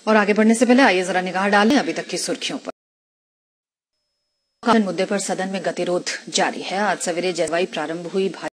और आगे बढ़ने से पहले आइए जरा निगाह डालें अभी तक की सुर्खियों पर। मुद्दे पर सदन में गतिरोध जारी है। आज सवेरे जलवायु प्रारंभ हुई